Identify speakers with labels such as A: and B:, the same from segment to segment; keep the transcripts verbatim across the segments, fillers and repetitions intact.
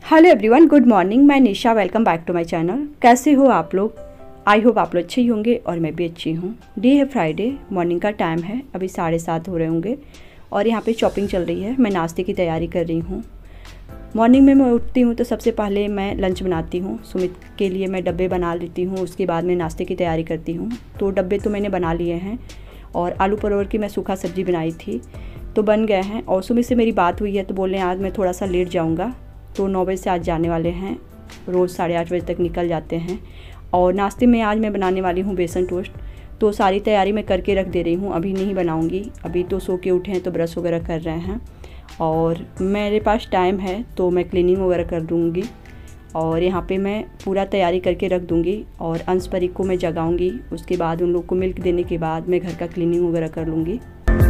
A: Hello everyone, good morning. मैं Nisha, welcome back to my channel. कैसे हो आप लोग? आई होप आप लोग अच्छे ही होंगे और मैं भी अच्छी हूँ। डे है फ्राइडे, मॉर्निंग का टाइम है, अभी साढ़े सात हो रहे होंगे और यहाँ पे शॉपिंग चल रही है। मैं नाश्ते की तैयारी कर रही हूँ। मॉर्निंग में मैं उठती हूँ तो सबसे पहले मैं लंच बनाती हूँ। सुमित के लिए मैं डब्बे बना लेती हूँ, उसके बाद मैं नाश्ते की तैयारी करती हूँ। तो डब्बे तो मैंने बना लिए हैं और आलू परवल की मैं सूखा सब्ज़ी बनाई थी तो बन गए हैं। और सुमित से मेरी बात हुई है तो बोले आज मैं थोड़ा सा लेट जाऊँगा, तो नौ बजे से आज जाने वाले हैं। रोज़ साढ़े आठ बजे तक निकल जाते हैं। और नाश्ते में आज मैं बनाने वाली हूँ बेसन टोस्ट। तो सारी तैयारी मैं करके रख दे रही हूँ, अभी नहीं बनाऊँगी। अभी तो सो के उठे हैं तो ब्रश वगैरह कर रहे हैं और मेरे पास टाइम है तो मैं क्लीनिंग वगैरह कर दूँगी। और यहाँ पे मैं पूरा तैयारी करके रख दूँगी और अंश परी को मैं जगाऊँगी। उसके बाद उन लोग को मिल्क देने के बाद मैं घर का क्लीनिंग वगैरह कर लूँगी।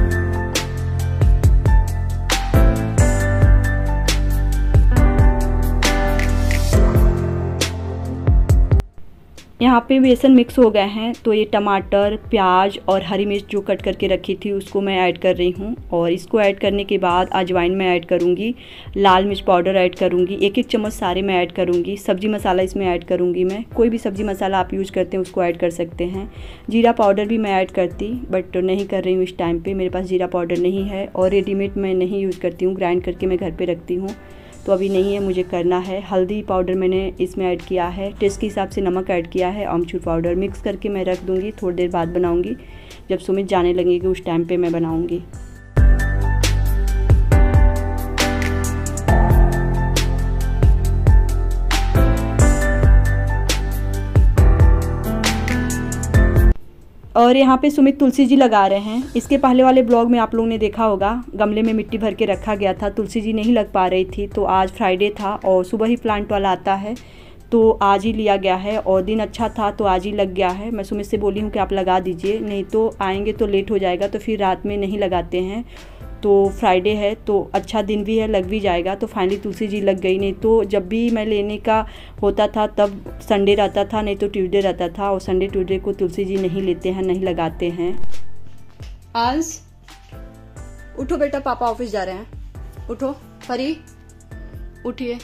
A: यहाँ पे बेसन मिक्स हो गए हैं तो ये टमाटर, प्याज और हरी मिर्च जो कट करके रखी थी उसको मैं ऐड कर रही हूँ। और इसको ऐड करने के बाद अजवाइन मैं ऐड करूँगी, लाल मिर्च पाउडर ऐड करूँगी, एक एक चम्मच सारे मैं ऐड करूँगी। सब्जी मसाला इसमें ऐड करूँगी मैं, कोई भी सब्जी मसाला आप यूज़ करते हैं उसको ऐड कर सकते हैं। जीरा पाउडर भी मैं ऐड करती बट नहीं कर रही हूँ इस टाइम पर, मेरे पास जीरा पाउडर नहीं है और रेडीमेड मैं नहीं यूज़ करती हूँ, ग्राइंड करके मैं घर पर रखती हूँ तो अभी नहीं है, मुझे करना है। हल्दी पाउडर मैंने इसमें ऐड किया है, टेस्ट के हिसाब से नमक ऐड किया है, अमचूर पाउडर मिक्स करके मैं रख दूँगी। थोड़ी देर बाद बनाऊँगी, जब सुमित जाने लगेगी उस टाइम पे मैं बनाऊँगी। और यहाँ पे सुमित तुलसी जी लगा रहे हैं। इसके पहले वाले ब्लॉग में आप लोगों ने देखा होगा, गमले में मिट्टी भर के रखा गया था, तुलसी जी नहीं लग पा रही थी तो आज फ्राइडे था और सुबह ही प्लांट वाला आता है तो आज ही लिया गया है और दिन अच्छा था तो आज ही लग गया है। मैं सुमित से बोली हूँ कि आप लगा दीजिए, नहीं तो आएंगे तो लेट हो जाएगा तो फिर रात में नहीं लगाते हैं। तो फ्राइडे है तो अच्छा दिन भी है, लग भी जाएगा। तो फाइनली तुलसी जी लग गई, नहीं तो जब भी मैं लेने का होता था तब संडे रहता था, नहीं तो ट्यूसडे रहता था और संडे ट्यूसडे को तुलसी जी नहीं लेते हैं, नहीं लगाते हैं। अंश उठो बेटा, पापा ऑफिस जा रहे हैं। उठो परी, उठिए।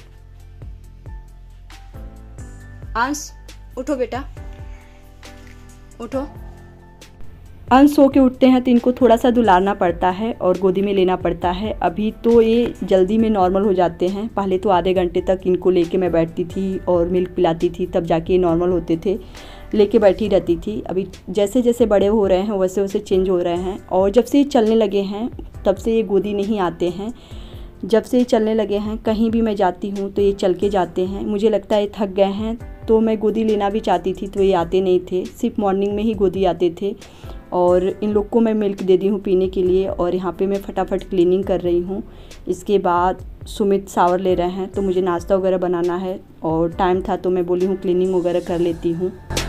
A: अंश उठो बेटा, उठो। अंश सो के उठते हैं तो इनको थोड़ा सा दुलारना पड़ता है और गोदी में लेना पड़ता है। अभी तो ये जल्दी में नॉर्मल हो जाते हैं, पहले तो आधे घंटे तक इनको लेके मैं बैठती थी और मिल्क पिलाती थी तब जाके ये नॉर्मल होते थे, लेके बैठी रहती थी। अभी जैसे जैसे बड़े हो रहे हैं वैसे वैसे चेंज हो रहे हैं। और जब से ये चलने लगे हैं तब से ये गोदी नहीं आते हैं। जब से ये चलने लगे हैं कहीं भी मैं जाती हूँ तो ये चल के जाते हैं। मुझे लगता है ये थक गए हैं तो मैं गोदी लेना भी चाहती थी तो ये आते नहीं थे, सिर्फ मॉर्निंग में ही गोदी आते थे। और इन लोग को मैं मिल्क दे दी हूँ पीने के लिए और यहाँ पे मैं फटाफट क्लीनिंग कर रही हूँ। इसके बाद सुमित शावर ले रहे हैं तो मुझे नाश्ता वगैरह बनाना है और टाइम था तो मैं बोली हूँ क्लीनिंग वगैरह कर लेती हूँ।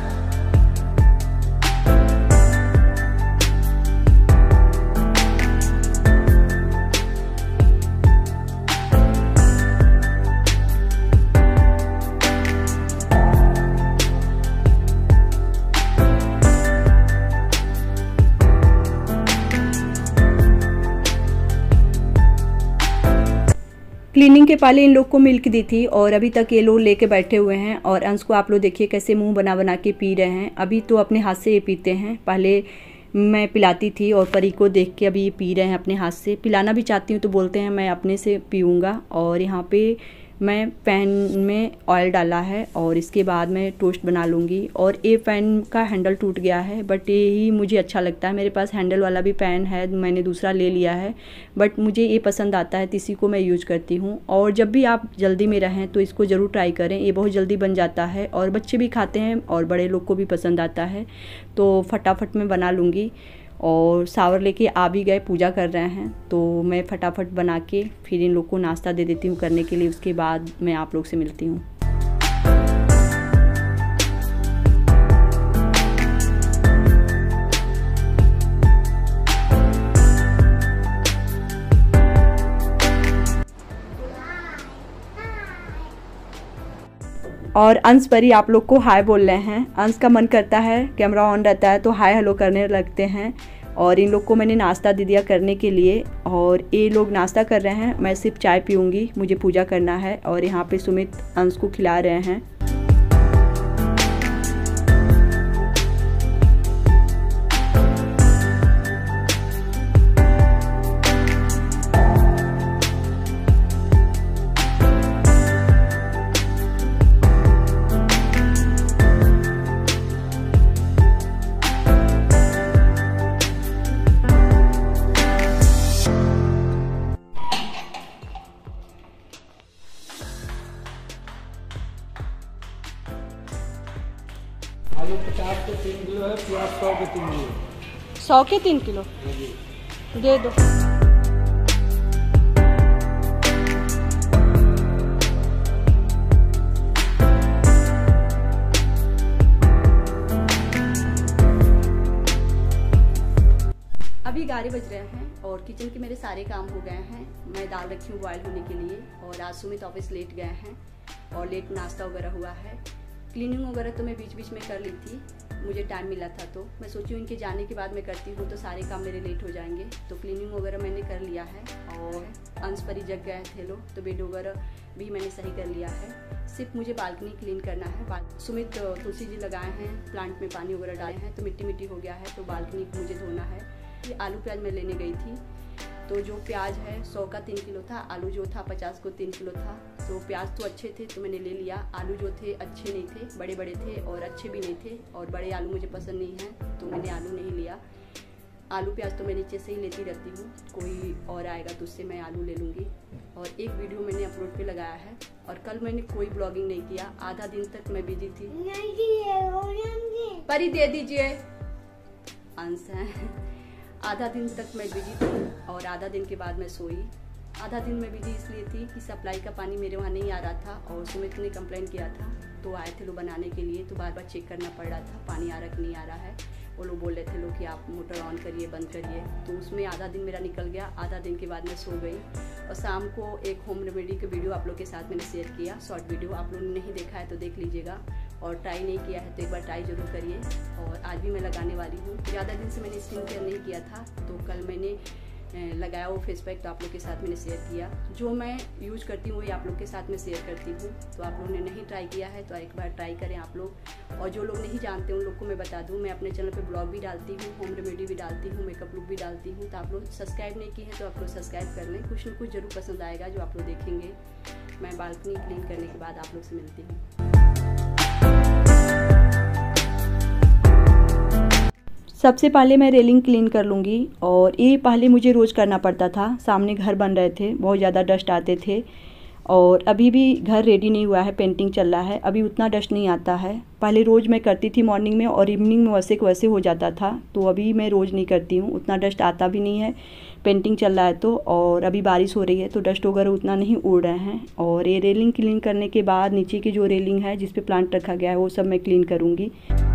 A: क्लीनिंग के पहले इन लोग को मिल्क दी थी और अभी तक ये लोग लेके बैठे हुए हैं। और अंश को आप लोग देखिए कैसे मुंह बना बना के पी रहे हैं। अभी तो अपने हाथ से ये पीते हैं, पहले मैं पिलाती थी और परी को देख के अभी ये पी रहे हैं अपने हाथ से। पिलाना भी चाहती हूँ तो बोलते हैं मैं अपने से पीऊँगा। और यहाँ पे मैं पैन में ऑयल डाला है और इसके बाद मैं टोस्ट बना लूँगी। और ये पैन का हैंडल टूट गया है बट ये ही मुझे अच्छा लगता है। मेरे पास हैंडल वाला भी पैन है, मैंने दूसरा ले लिया है बट मुझे ये पसंद आता है तो इसी को मैं यूज करती हूँ। और जब भी आप जल्दी में रहें तो इसको ज़रूर ट्राई करें, ये बहुत जल्दी बन जाता है और बच्चे भी खाते हैं और बड़े लोग को भी पसंद आता है। तो फटाफट मैं बना लूँगी। और शावर लेके आ भी गए, पूजा कर रहे हैं तो मैं फटाफट बना के फिर इन लोग को नाश्ता दे देती हूँ करने के लिए। उसके बाद मैं आप लोग से मिलती हूँ। और अंश परी आप लोग को हाय बोल रहे हैं। अंश का मन करता है कैमरा ऑन रहता है तो हाय हेलो करने लगते हैं और इन लोग को मैंने नाश्ता दे दिया करने के लिए, और ये लोग नाश्ता कर रहे हैं, मैं सिर्फ चाय पीऊँगी, मुझे पूजा करना है। और यहाँ पे सुमित अंश को खिला रहे हैं।
B: आलू पचास के तीन किलो है, प्याज सौ के तीन किलो।
A: सौ के तीन किलो दे दो। अभी ग्यारह बज रहे हैं और किचन के मेरे सारे काम हो गए हैं। मैं दाल रखी हूँ बॉयल होने के लिए, और आज सुमित ऑफिस लेट गए हैं और लेट नाश्ता वगैरह हुआ है। क्लीनिंग वगैरह तो मैं बीच बीच में कर ली थी, मुझे टाइम मिला था, तो मैं सोची इनके जाने के बाद मैं करती हूँ तो सारे काम मेरे लेट हो जाएंगे। तो क्लीनिंग वगैरह मैंने कर लिया है, और अंश परी जग गए थे लोग, तो बेड वगैरह भी मैंने सही कर लिया है। सिर्फ मुझे बालकनी क्लीन करना है। सुमित तुलसी जी लगाए हैं, प्लांट में पानी वगैरह डाले हैं, तो मिट्टी मिट्टी हो गया है, तो बालकनी मुझे धोना है। ये आलू प्याज मैं लेने गई थी, तो जो प्याज है सौ का तीन किलो था, आलू जो था पचास को तीन किलो था। तो प्याज तो अच्छे थे तो मैंने ले लिया, आलू जो थे अच्छे नहीं थे, बड़े बड़े थे और अच्छे भी नहीं थे, और बड़े आलू मुझे पसंद नहीं है तो मैंने आलू नहीं लिया। आलू प्याज तो मैं नीचे से ही लेती रहती हूँ, कोई और आएगा तो उससे मैं आलू ले लूँगी। और एक वीडियो मैंने अपलोड पे लगाया है, और कल मैंने कोई ब्लॉगिंग नहीं किया, आधा दिन तक मैं बिजी थी। परी दे दीजिए, अंश है। आधा दिन तक मैं बिजी थी और आधा दिन के बाद मैं सोई। आधा दिन मैं बिजी इसलिए थी कि सप्लाई का पानी मेरे वहाँ नहीं आ रहा था, और सुमित ने कंप्लेंट किया था, तो आए थे लोग बनाने के लिए, तो बार बार चेक करना पड़ रहा था पानी आ रहा कि नहीं आ रहा है। वो लोग बोल रहे थे लोग कि आप मोटर ऑन करिए, बंद करिए, तो उसमें आधा दिन मेरा निकल गया। आधा दिन के बाद मैं सो गई, और शाम को एक होम रेमेडी का वीडियो आप लोग के साथ मैंने शेयर किया, शॉर्ट वीडियो। आप लोगों ने नहीं देखा है तो देख लीजिएगा, और ट्राई नहीं किया है तो एक बार ट्राई जरूर करिए। और आज भी मैं लगाने वाली हूँ। ज़्यादा दिन से मैंने स्किन केयर नहीं किया था, तो कल मैंने लगाया वो फेस पैक, तो आप लोग के साथ मैंने शेयर किया। जो मैं यूज करती हूँ वही आप लोग के साथ में शेयर करती हूँ, तो आप लोगों ने नहीं ट्राई किया है तो एक बार ट्राई करें आप लोग। और जो लोग नहीं जानते उन लोग को मैं बता दूँ, मैं अपने चैनल पे ब्लॉग भी डालती हूँ, होम रेमेडी भी डालती हूँ, मेकअप लुक भी डालती हूँ, तो आप लोग सब्सक्राइब नहीं किए हैं तो आप लोग सब्सक्राइब कर लें। कुछ न कुछ जरूर पसंद आएगा जो आप लोग देखेंगे। मैं बालकनी क्लीन करने के बाद आप लोग से मिलती हूँ। सबसे पहले मैं रेलिंग क्लीन कर लूँगी, और ये पहले मुझे रोज़ करना पड़ता था। सामने घर बन रहे थे, बहुत ज़्यादा डस्ट आते थे, और अभी भी घर रेडी नहीं हुआ है, पेंटिंग चल रहा है, अभी उतना डस्ट नहीं आता है। पहले रोज़ मैं करती थी मॉर्निंग में, और इवनिंग में वैसे को वैसे हो जाता था, तो अभी मैं रोज़ नहीं करती हूँ, उतना डस्ट आता भी नहीं है, पेंटिंग चल रहा है तो। और अभी बारिश हो रही है तो डस्ट वगैरह उतना नहीं उड़ रहे हैं। और ये रेलिंग क्लीन करने के बाद नीचे की जो रेलिंग है जिस पे प्लांट रखा गया है वो सब मैं क्लीन करूँगी।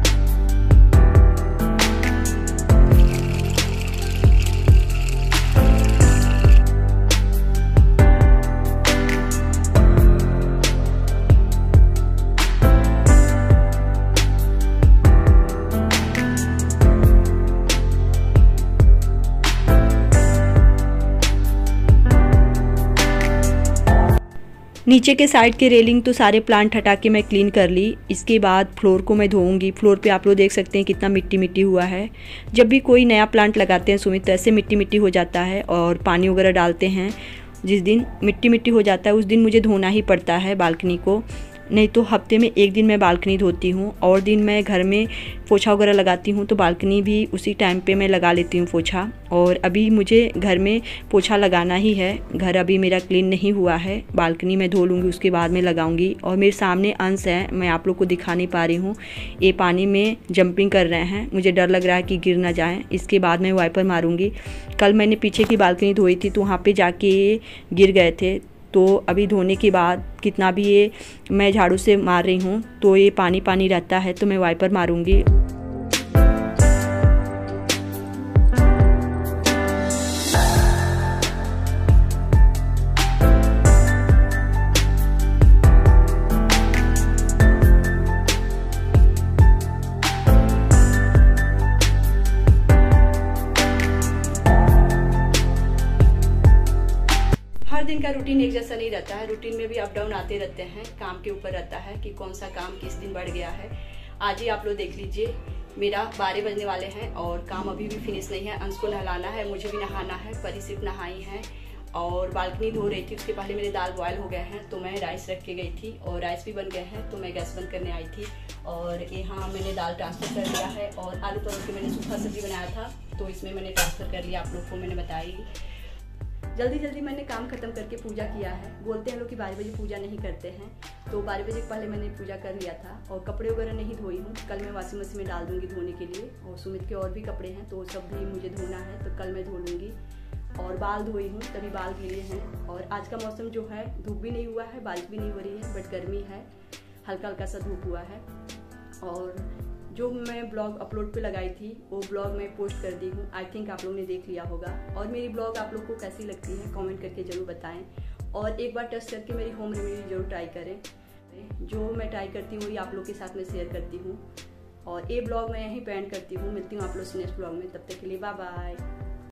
A: नीचे के साइड के रेलिंग तो सारे प्लांट हटा के मैं क्लीन कर ली। इसके बाद फ्लोर को मैं धोऊंगी। फ्लोर पे आप लोग देख सकते हैं कितना मिट्टी मिट्टी हुआ है। जब भी कोई नया प्लांट लगाते हैं सुमित तो ऐसे मिट्टी मिट्टी हो जाता है, और पानी वगैरह डालते हैं, जिस दिन मिट्टी मिट्टी हो जाता है उस दिन मुझे धोना ही पड़ता है बालकनी को, नहीं तो हफ्ते में एक दिन मैं बालकनी धोती हूँ। और दिन मैं घर में पोछा वगैरह लगाती हूँ तो बालकनी भी उसी टाइम पे मैं लगा लेती हूँ पोछा। और अभी मुझे घर में पोछा लगाना ही है, घर अभी मेरा क्लीन नहीं हुआ है, बालकनी में धो लूँगी उसके बाद में लगाऊंगी। और मेरे सामने अंश है, मैं आप लोग को दिखा नहीं पा रही हूँ, ये पानी में जंपिंग कर रहे हैं, मुझे डर लग रहा है कि गिर ना जाएँ। इसके बाद मैं वाइपर मारूँगी। कल मैंने पीछे की बालकनी धोई थी तो वहाँ पर जाके गिर गए थे, तो अभी धोने के बाद कितना भी ये मैं झाड़ू से मार रही हूँ तो ये पानी पानी रहता है, तो मैं वाइपर मारूंगी। हर दिन का रूटीन एक जैसा नहीं रहता है, रूटीन में भी अप डाउन आते रहते हैं। काम के ऊपर रहता है कि कौन सा काम किस दिन बढ़ गया है। आज ही आप लोग देख लीजिए, मेरा बारह बजने वाले हैं और काम अभी भी फिनिश नहीं है। अंश को नहलाना है, मुझे भी नहाना है, परी सिर्फ नहाई है और बालकनी धो रही थी। उसके पहले मेरे दाल बॉयल हो गए हैं तो मैं राइस रख के गई थी और राइस भी बन गए हैं तो मैं गैस बंद करने आई थी। और यहाँ मैंने दाल ट्रांसफ़र कर लिया है और आलू परोर के मैंने सूखा सब्जी बनाया था तो इसमें मैंने ट्रांसफ़र कर लिया। आप लोग को मैंने बताई, जल्दी जल्दी मैंने काम खत्म करके पूजा किया है। बोलते हैं लोग कि बारह बजे पूजा नहीं करते हैं, तो बारह बजे पहले मैंने पूजा कर लिया था। और कपड़े वगैरह नहीं धोई हूँ, कल मैं वॉशिंग मशीन में डाल दूँगी धोने के लिए। और सुमित के और भी कपड़े हैं तो सब भी मुझे धोना है तो कल मैं धो लूँगी। और बाल धोई हूँ, तभी बाल गीले हैं। और आज का मौसम जो है, धूप भी नहीं हुआ है, बारिश भी नहीं हो रही है, बट गर्मी है, हल्का हल्का सा धूप हुआ है। और जो मैं ब्लॉग अपलोड पे लगाई थी वो ब्लॉग मैं पोस्ट कर दी हूँ। आई थिंक आप लोगों ने देख लिया होगा। और मेरी ब्लॉग आप लोग को कैसी लगती है कमेंट करके ज़रूर बताएं। और एक बार टेस्ट करके मेरी होम रेमेडी जरूर ट्राई करें। जो मैं ट्राई करती हूँ वही आप लोग के साथ में शेयर करती हूँ। और ये ब्लॉग मैं यहीं पे एंड करती हूँ। मिलती हूँ आप लोग से नेक्स्ट ब्लॉग में, तब तक के लिए बाय बाय।